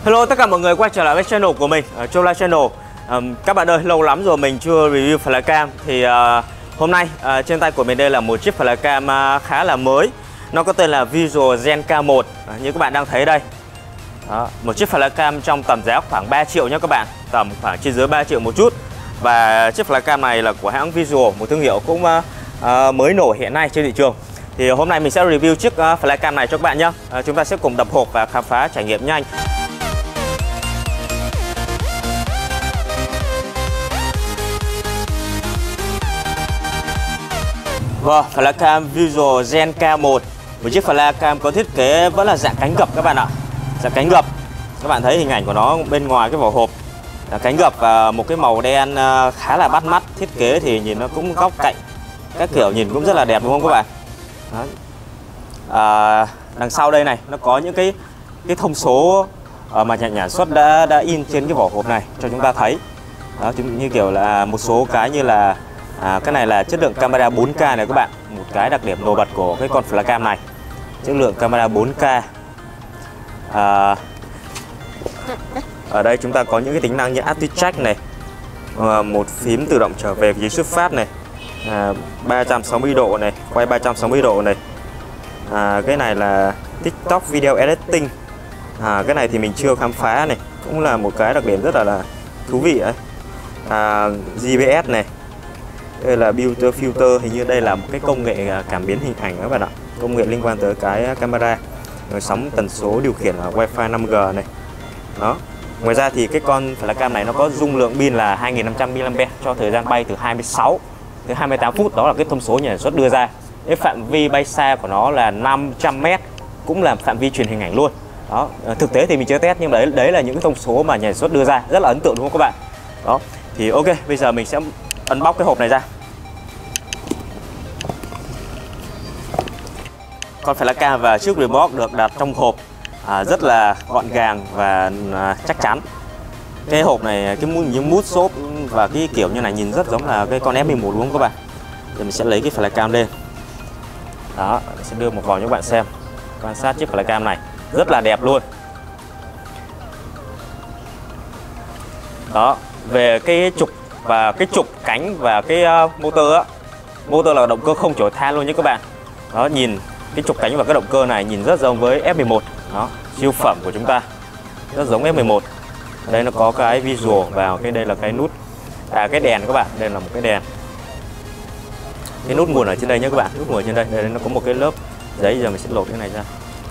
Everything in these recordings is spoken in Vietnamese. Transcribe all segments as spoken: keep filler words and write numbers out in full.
Hello tất cả mọi người quay trở lại với channel của mình, uh, Châu Lai Channel. um, Các bạn ơi, lâu lắm rồi mình chưa review flashcam. Thì uh, hôm nay uh, trên tay của mình đây là một chiếc flashcam uh, khá là mới. Nó có tên là Visual Gen K một, uh, như các bạn đang thấy đây. Đó, một chiếc flashcam trong tầm giá khoảng ba triệu nhé các bạn. Tầm khoảng trên dưới ba triệu một chút. Và chiếc flashcam này là của hãng Visual, một thương hiệu cũng uh, uh, mới nổi hiện nay trên thị trường. Thì hôm nay mình sẽ review chiếc uh, flashcam này cho các bạn nhé. uh, Chúng ta sẽ cùng đập hộp và khám phá trải nghiệm nhanh. Vâng, flashcam Visual Gen K một, một chiếc flashcam có thiết kế vẫn là dạng cánh gập các bạn ạ. Dạng cánh gập. Các bạn thấy hình ảnh của nó bên ngoài cái vỏ hộp là cánh gập và một cái màu đen khá là bắt mắt. Thiết kế thì nhìn nó cũng góc cạnh, các kiểu nhìn cũng rất là đẹp đúng không các bạn? Đó. À, đằng sau đây này nó có những cái cái thông số mà nhà sản xuất đã đã in trên cái vỏ hộp này cho chúng ta thấy. Đó, như kiểu là một số cái như là À, cái này là chất lượng camera bốn K này các bạn. Một cái đặc điểm nổi bật của cái con flashcam này, chất lượng camera bốn K. à, Ở đây chúng ta có những cái tính năng như Active Track này, à, một phím tự động trở về ghế xuất phát này, à, ba trăm sáu mươi độ này, quay ba trăm sáu mươi độ này. à, Cái này là TikTok Video Editing. à, Cái này thì mình chưa khám phá này, cũng là một cái đặc điểm rất là, là thú vị ấy. à, giê pê ét này. Đây là Builder Filter, hình như đây là một cái công nghệ cảm biến hình ảnh các bạn ạ. Công nghệ liên quan tới cái camera, rồi sóng tần số điều khiển là Wi-Fi năm G này. Đó. Ngoài ra thì cái con flashcam này nó có dung lượng pin là hai nghìn năm trăm mi li am pe cho thời gian bay từ hai mươi sáu tới hai mươi tám phút. Đó là cái thông số nhà sản xuất đưa ra. Cái phạm vi bay xa của nó là năm trăm mét, cũng là phạm vi truyền hình ảnh luôn. Đó. Thực tế thì mình chưa test, nhưng đấy đấy là những cái thông số mà nhà sản xuất đưa ra, rất là ấn tượng đúng không các bạn? Đó. Thì ok, bây giờ mình sẽ unbox cái hộp này ra. Con flashcam và chiếc remote được đặt trong hộp à, rất là gọn gàng và à, chắc chắn. Cái hộp này, cái mút như mút xốp và cái kiểu như này nhìn rất giống là cái con F mười một đúng không các bạn? Thì mình sẽ lấy cái flashcam lên. Đó, mình sẽ đưa một vòng cho các bạn xem. Quan sát chiếc flashcam này rất là đẹp luôn. Đó, về cái trục và cái trục cánh và cái uh, motor á, motor là động cơ không chổi than luôn nhé các bạn. Đó, nhìn cái trục cánh và cái động cơ này nhìn rất giống với F mười một. Đó, siêu phẩm của chúng ta, rất giống F mười một. Ở đây nó có cái visual vào, cái đây là cái nút, à cái đèn các bạn, đây là một cái đèn. Cái nút nguồn ở trên đây nhé các bạn, nút nguồn trên đây, đây nó có một cái lớp giấy, giờ mình sẽ lột cái này ra.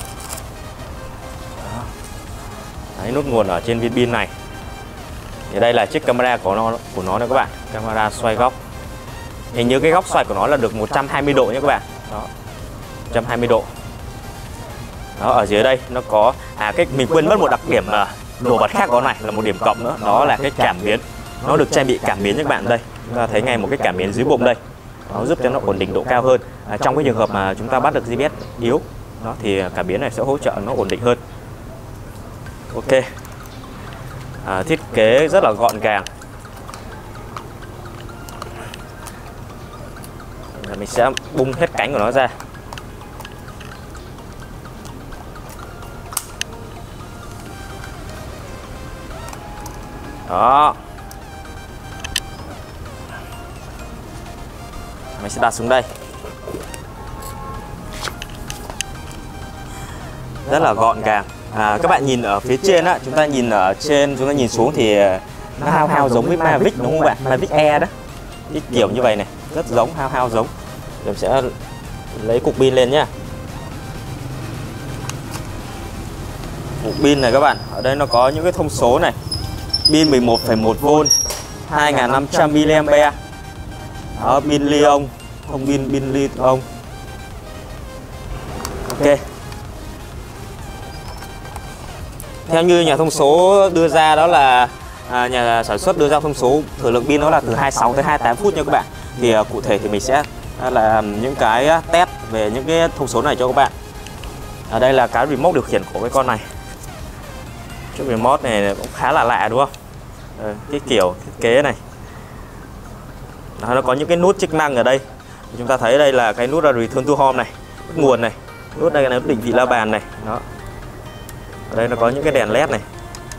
Đó. Đấy, nút nguồn ở trên viên pin này. Thì đây là chiếc camera của nó của nó đây các bạn, camera xoay góc. Hình như cái góc xoay của nó là được một trăm hai mươi độ nhé các bạn. Đó, một trăm hai mươi độ. Đó, ở dưới đây nó có à cái mình quên mất một đặc điểm là nổi bật khác của nó này là một điểm cộng nữa, đó là cái cảm biến. Nó được trang bị cảm biến nhé các bạn. Đây, chúng ta thấy ngay một cái cảm biến dưới bụng đây. Nó giúp cho nó ổn định độ cao hơn. À, trong cái trường hợp mà chúng ta bắt được giê pê ét yếu, đó thì cảm biến này sẽ hỗ trợ nó ổn định hơn. Ok. À, thiết kế rất là gọn gàng. Mình sẽ bung hết cánh của nó ra. Đó. Mình sẽ đặt xuống đây. Rất là gọn gàng. À, các bạn nhìn ở phía trên á, chúng ta nhìn ở trên, chúng ta nhìn xuống thì nó hao hao giống với Mavic đúng không bạn? Mavic Air đó. Cái kiểu như vậy này, rất giống, hao hao giống. Rồi mình sẽ lấy cục pin lên nhá. Cục pin này các bạn, ở đây nó có những cái thông số này. Pin mười một phẩy một vôn, hai nghìn năm trăm mi li am pe. Đó, pin li-ion, thông pin pin li-ion. Ok. Theo như nhà thông số đưa ra đó là à, nhà sản xuất đưa ra thông số thời lượng pin đó là từ hai mươi sáu tới hai mươi tám phút nha các bạn. Thì à, cụ thể thì mình sẽ là những cái test về những cái thông số này cho các bạn. Ở đây là cái remote điều khiển của cái con này. Chiếc remote này cũng khá là lạ đúng không? À, cái kiểu thiết kế này. Đó, nó có những cái nút chức năng ở đây. Chúng ta thấy đây là cái nút là Return to Home này, nút nguồn này, nút đây là nút định vị la bàn này. Đó. Ở đây nó có những cái đèn led này.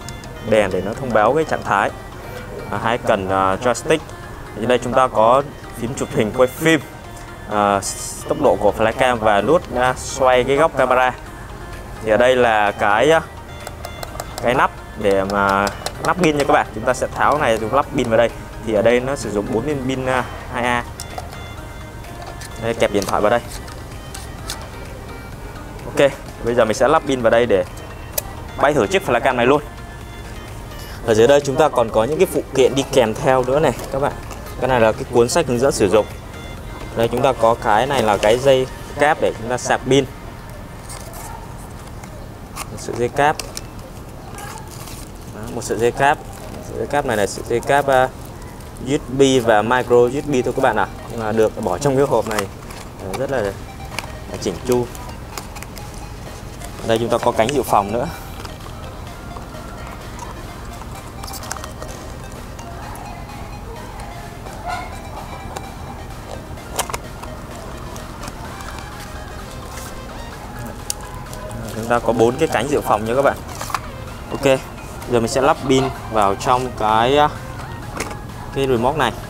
đèn để nó thông báo cái trạng thái. À, hai cần uh, joystick. Ở đây chúng ta có phím chụp hình quay phim, uh, tốc độ của flycam và nút uh, xoay cái góc camera. Thì ở đây là cái uh, cái nắp để mà nắp pin nha các bạn. Chúng ta sẽ tháo này dùng lắp pin vào đây. Thì ở đây nó sử dụng bốn viên pin uh, hai A. Đây, kẹp điện thoại vào đây. Ok, bây giờ mình sẽ lắp pin vào đây để bay thử chiếc flycam này luôn. Ở dưới đây chúng ta còn có những cái phụ kiện đi kèm theo nữa này các bạn. Cái này là cái cuốn sách hướng dẫn sử dụng. Đây chúng ta có cái này là cái dây cáp để chúng ta sạc pin. Một sợi dây cáp. Đó, một sợi dây cáp. Sợi dây cáp này là sợi dây cáp uh, u ét bê và micro u ét bê thôi các bạn ạ. À. Nhưng mà được bỏ trong cái hộp này rất là, là chỉnh chu. Đây chúng ta có cánh dự phòng nữa. Chúng ta có bốn cái cánh dự phòng nha các bạn. Ok, giờ mình sẽ lắp pin vào trong cái cái remote này.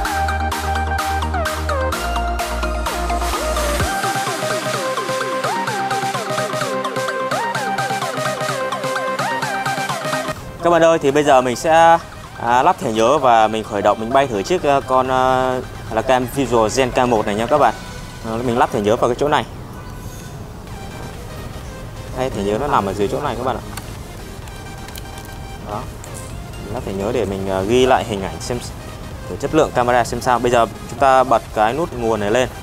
Các bạn ơi, thì bây giờ mình sẽ à, lắp thẻ nhớ và mình khởi động, mình bay thử chiếc uh, con uh, flycam Visual Gen K một này nha các bạn. À, mình lắp thẻ nhớ vào cái chỗ này. Hay thẻ nhớ nó nằm ở dưới chỗ này các bạn ạ. Đó, mình lắp thẻ nhớ để mình uh, ghi lại hình ảnh xem chất lượng camera xem sao. Bây giờ chúng ta bật cái nút nguồn này lên.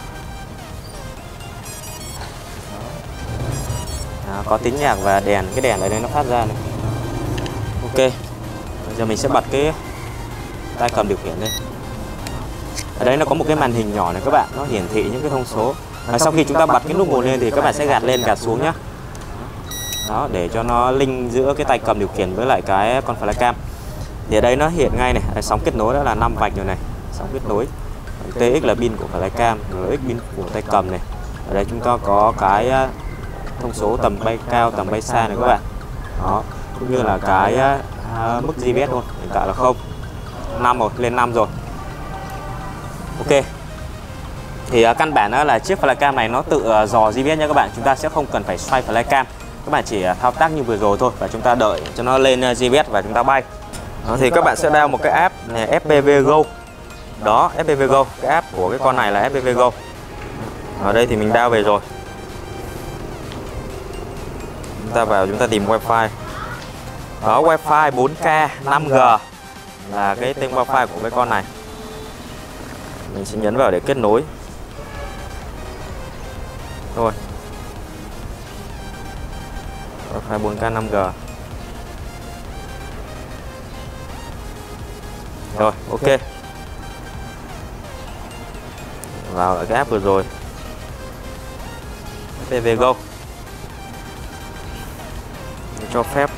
Đó, có tiếng nhạc và đèn, cái đèn ở đây nó phát ra này. Ok, bây giờ mình sẽ bật cái tay cầm điều khiển lên. Ở đây nó có một cái màn hình nhỏ này các bạn, nó hiển thị những cái thông số. Và sau khi chúng ta bật cái nút nguồn lên thì các bạn sẽ gạt lên gạt xuống nhé. Đó, để cho nó link giữa cái tay cầm điều khiển với lại cái con flycam. Thì ở đây nó hiện ngay này, sóng kết nối đó là năm vạch rồi này, sóng kết nối. tê ích là pin của flycam, rờ ích pin của tay cầm này. Ở đây chúng ta có cái thông số tầm bay cao, tầm bay xa này các bạn. Đó, cũng như là cái uh, mức giê pê ét luôn, hiện tại là không, năm rồi, lên năm rồi. Ok, thì uh, căn bản đó là chiếc flycam này nó tự uh, dò giê pê ét nha các bạn. Chúng ta sẽ không cần phải xoay flycam, các bạn chỉ uh, thao tác như vừa rồi thôi và chúng ta đợi cho nó lên uh, giê pê ét và chúng ta bay. Đó, thì các bạn sẽ download một cái app này, ép pê vê Go. Đó, ép pê vê Go, cái app của cái con này là ép pê vê Go. Ở đây thì mình download về rồi. Chúng ta vào chúng ta tìm wifi. Đó, wifi bốn K năm G là cái tên wifi của cái con này. Mình sẽ nhấn vào để kết nối. Thôi. Wifi bốn K năm G. Rồi, ok. Vào ở cái app vừa rồi. ép pê vê Go. Cho phép.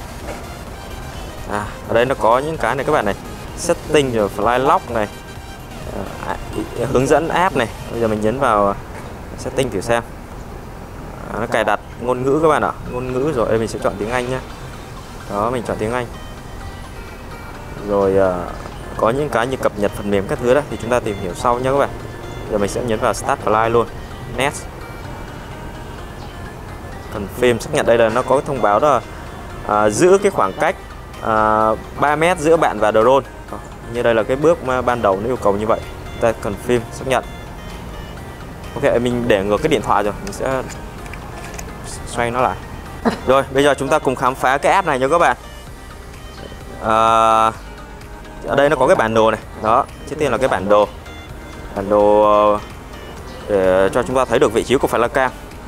À, ở đây nó có những cái này các bạn này, setting rồi fly lock này, à, hướng dẫn app này. Bây giờ mình nhấn vào setting thử xem. À, nó cài đặt ngôn ngữ các bạn ạ, ngôn ngữ rồi. Đây mình sẽ chọn tiếng Anh nhé. Đó, mình chọn tiếng Anh. Rồi à, có những cái như cập nhật phần mềm các thứ đó thì chúng ta tìm hiểu sau nhé các bạn. Giờ mình sẽ nhấn vào start fly luôn. Next. Confirm, xác nhận. Đây là nó có cái thông báo đó là à, giữ cái khoảng cách à, ba mét giữa bạn và drone. Như đây là cái bước mà ban đầu nó yêu cầu như vậy. Ta confirm, xác nhận. Ok, mình để ngược cái điện thoại rồi, mình sẽ xoay nó lại. Rồi, bây giờ chúng ta cùng khám phá cái app này nha các bạn. À, ở đây nó có cái bản đồ này. Đó, trước tiên là cái bản đồ. Bản đồ để cho chúng ta thấy được vị trí của flycam.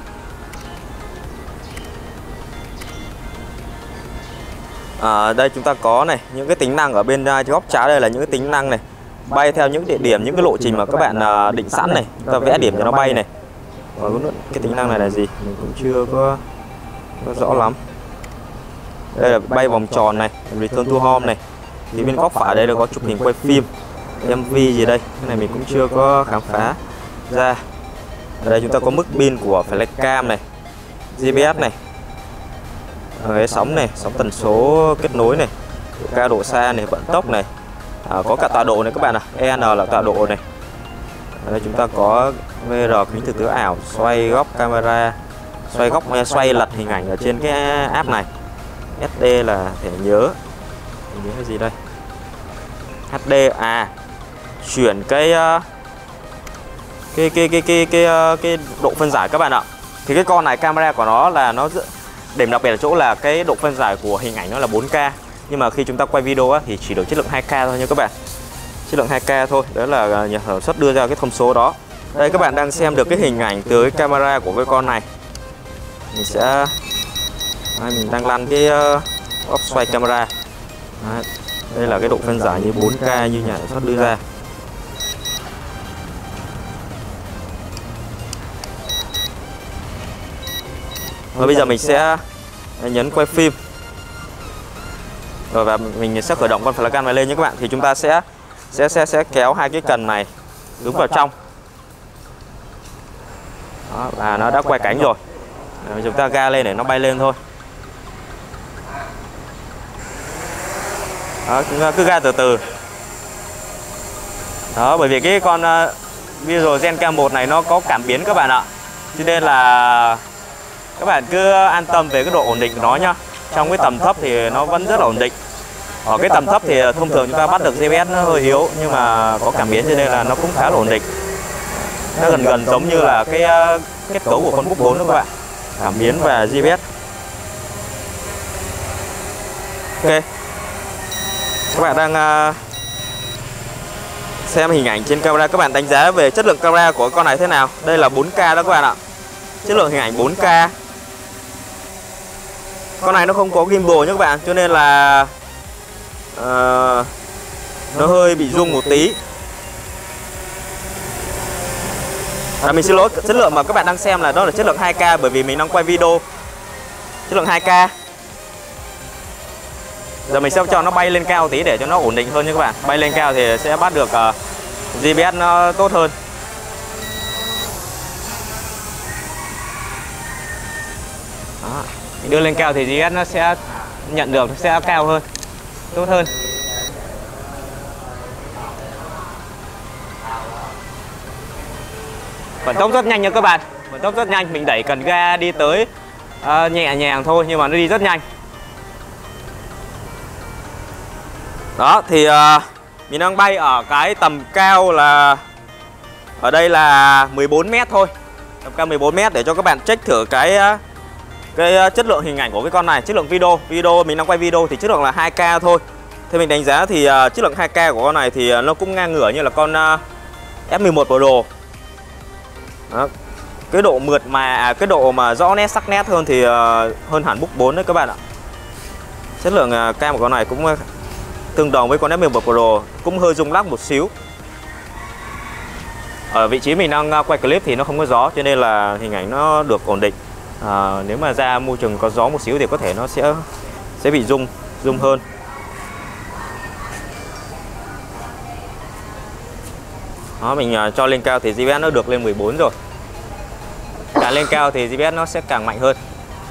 À, đây chúng ta có này những cái tính năng ở bên uh, góc trái. Đây là những cái tính năng này, bay theo những địa điểm, những cái lộ trình mà các bạn uh, định sẵn này, chúng ta vẽ điểm cho nó bay này. Và cái tính năng này là gì mình cũng chưa có, có rõ lắm. Đây là bay vòng tròn này, return to home này. Thì bên góc phải đây là có chụp hình quay phim, em vê gì đây, cái này mình cũng chưa có khám phá ra. Ở đây chúng ta có mức pin của flycam này, giê pê ét này, cái sóng này, sóng tần số kết nối này, độ cao độ xa này, vận tốc này, à, có cả tọa độ này các bạn ạ. E N là tọa độ này. Ở đây chúng ta có V R kính thực tế ảo, xoay góc camera, xoay góc xoay lật hình ảnh ở trên cái app này. S D là thẻ nhớ, thẻ nhớ cái gì đây? H D à, chuyển cái cái cái cái cái cái cái độ phân giải các bạn ạ. Thì cái con này camera của nó là nó điểm đặc biệt ở chỗ là cái độ phân giải của hình ảnh nó là bốn K, nhưng mà khi chúng ta quay video á, thì chỉ được chất lượng hai K thôi nha các bạn. Chất lượng hai K thôi, đó là nhà sản xuất đưa ra cái thông số đó. Đây các bạn đang xem được cái hình ảnh từ cái camera của cái con này. Mình sẽ đây, mình đang lăn cái uh, góc xoay camera. Đấy, đây là cái độ phân giải như bốn K như nhà sản xuất đưa ra. Và bây giờ mình sẽ nhấn quay phim. Rồi và mình sẽ khởi động con flash này lên nhé các bạn. Thì chúng ta sẽ sẽ sẽ sẽ kéo hai cái cần này đúng vào trong. Đó, và nó đã quay cánh rồi. Rồi, chúng ta ga lên để nó bay lên thôi. Đó, chúng ta cứ ga từ từ. Đó, bởi vì cái con uh, Visual Zencam một này nó có cảm biến các bạn ạ. Cho nên là các bạn cứ an tâm về cái độ ổn định của nó nhá. Trong cái tầm thấp thì nó vẫn rất là ổn định. Ở cái tầm thấp thì thông thường chúng ta bắt được G P S nó hơi yếu, nhưng mà có cảm biến cho nên là nó cũng khá là ổn định. Nó gần gần giống như là cái uh, kết cấu của con Book bốn đó các bạn. Cảm biến và G P S. Ok. Các bạn đang uh, xem hình ảnh trên camera, các bạn đánh giá về chất lượng camera của con này thế nào? Đây là bốn K đó các bạn ạ. Chất lượng hình ảnh bốn K. Con này nó không có gimbal nhé các bạn, cho nên là uh, nó hơi bị rung một tí. À, mình xin lỗi, chất lượng mà các bạn đang xem là đó là chất lượng hai K, bởi vì mình đang quay video chất lượng hai K. Giờ mình sẽ cho nó bay lên cao tí để cho nó ổn định hơn nha các bạn. Bay lên cao thì sẽ bắt được uh, G P S nó tốt hơn. Đó. Đưa lên cao thì G P S nó sẽ nhận được, nó sẽ cao hơn, tốt hơn. Vận tốc rất nhanh nha các bạn. Vận tốc rất nhanh, mình đẩy cần ga đi tới uh, nhẹ nhàng thôi, nhưng mà nó đi rất nhanh. Đó thì uh, mình đang bay ở cái tầm cao là ở đây là mười bốn mét thôi. Tầm cao mười bốn mét để cho các bạn check thử cái cái chất lượng hình ảnh của cái con này, chất lượng video. Video mình đang quay video thì chất lượng là hai K thôi. Thế mình đánh giá thì uh, chất lượng hai K của con này thì uh, nó cũng ngang ngửa như là con uh, F mười một Pro. Đó. Cái độ mượt mà à, cái độ mà rõ nét sắc nét hơn thì uh, hơn hẳn Book bốn đấy các bạn ạ. Chất lượng uh, cam của con này cũng uh, tương đồng với con F mười một Pro, cũng hơi rung lắc một xíu. Ở vị trí mình đang quay clip thì nó không có gió, cho nên là hình ảnh nó được ổn định. À, nếu mà ra môi trường có gió một xíu thì có thể nó sẽ sẽ bị rung rung hơn. Đó, mình uh, cho lên cao thì G P S nó được lên mười bốn rồi. Càng lên cao thì G P S nó sẽ càng mạnh hơn.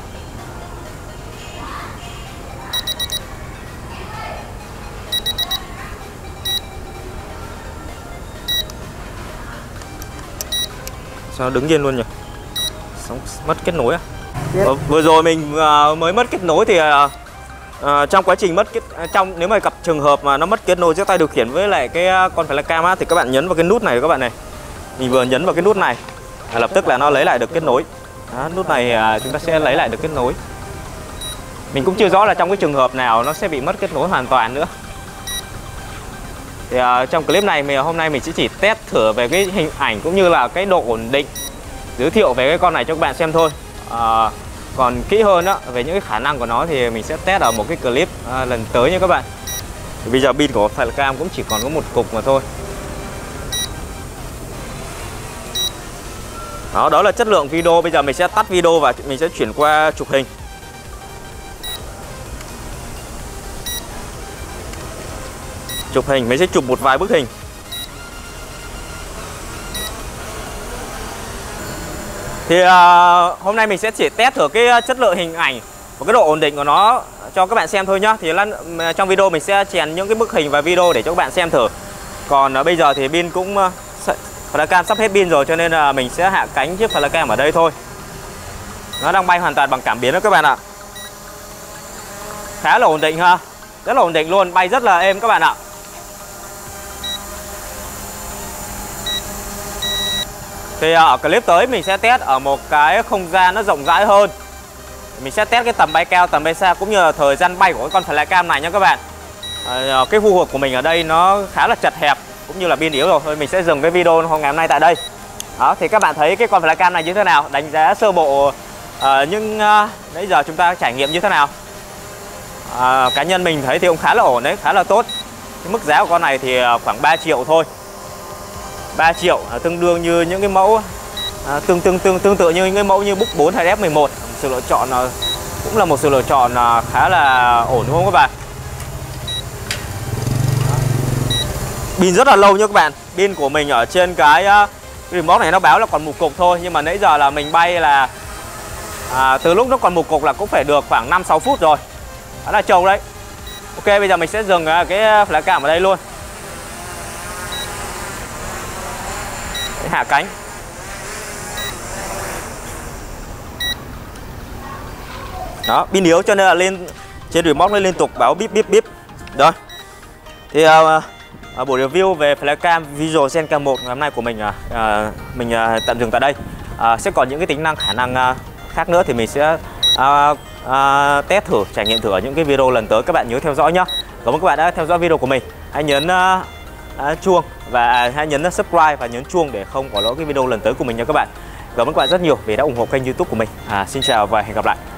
Sao đứng yên luôn nhỉ? Xong mất kết nối à? Ờ, vừa rồi mình uh, mới mất kết nối thì uh, uh, trong quá trình mất kết trong nếu mà gặp trường hợp mà nó mất kết nối giữa tay điều khiển với lại cái uh, con flycam á, thì các bạn nhấn vào cái nút này các bạn này. Mình vừa nhấn vào cái nút này, à, lập tức là nó lấy lại được kết nối. Đó, nút này uh, chúng ta sẽ lấy lại được kết nối. Mình cũng chưa rõ là trong cái trường hợp nào nó sẽ bị mất kết nối hoàn toàn nữa. Thì uh, trong clip này mình hôm nay mình sẽ chỉ test thử về cái hình ảnh cũng như là cái độ ổn định, giới thiệu về cái con này cho các bạn xem thôi. À, còn kỹ hơn đó về những cái khả năng của nó thì mình sẽ test ở một cái clip à, lần tới nha các bạn. Thì bây giờ pin của flycam cũng chỉ còn có một cục mà thôi. Đó, đó là chất lượng video. Bây giờ mình sẽ tắt video và mình sẽ chuyển qua chụp hình. Chụp hình, mình sẽ chụp một vài bức hình. Thì uh, hôm nay mình sẽ chỉ test thử cái chất lượng hình ảnh Và cái độ ổn định của nó cho các bạn xem thôi nhá. Thì trong video mình sẽ chèn những cái bức hình và video để cho các bạn xem thử. Còn uh, bây giờ thì pin cũng uh, Flycam sắp hết pin rồi, cho nên là mình sẽ hạ cánh chiếc Flycam ở đây thôi. Nó đang bay hoàn toàn bằng cảm biến đó các bạn ạ. Khá là ổn định ha. Rất là ổn định luôn, bay rất là êm các bạn ạ. Thì ở clip tới mình sẽ test ở một cái không gian nó rộng rãi hơn. Mình sẽ test cái tầm bay cao, tầm bay xa cũng như là thời gian bay của cái con Flycam này nha các bạn. à, Cái khu vực của mình ở đây nó khá là chật hẹp cũng như là pin yếu rồi. Thôi mình sẽ dừng cái video ngày hôm nay tại đây. Đó, thì các bạn thấy cái con Flycam này như thế nào? Đánh giá sơ bộ à, nhưng à, nãy giờ chúng ta trải nghiệm như thế nào? à, Cá nhân mình thấy thì cũng khá là ổn đấy, khá là tốt. Cái mức giá của con này thì khoảng ba triệu thôi. Ba triệu à, tương đương như những cái mẫu à, tương tương tương tương tự như những cái mẫu như Book bốn hay F mười một. Sự lựa chọn à, cũng là một sự lựa chọn à, khá là ổn đúng không các bạn? Pin rất là lâu nha các bạn. Pin của mình ở trên cái uh, remote này nó báo là còn một cục thôi, nhưng mà nãy giờ là mình bay là à, từ lúc nó còn một cục là cũng phải được khoảng năm sáu phút rồi. Đó là trâu đấy. Ok, bây giờ mình sẽ dừng cái Flycam ở đây luôn. Để hạ cánh. Đó, pin yếu cho nên là lên trên remote nó liên tục báo bíp bíp bíp. Rồi. Thì uh, uh, buổi review về Flycam Visual Zencamer một ngày hôm nay của mình uh, uh, mình uh, tạm dừng tại đây. Uh, sẽ còn những cái tính năng khả năng uh, khác nữa thì mình sẽ uh, uh, test thử, trải nghiệm thử ở những cái video lần tới. Các bạn nhớ theo dõi nhé. Cảm ơn các bạn đã theo dõi video của mình. Hãy nhấn uh, uh, chuông và hãy nhấn subscribe và nhấn chuông để không bỏ lỡ cái video lần tới của mình nha các bạn. Cảm ơn các bạn rất nhiều vì đã ủng hộ kênh YouTube của mình. À, xin chào và hẹn gặp lại.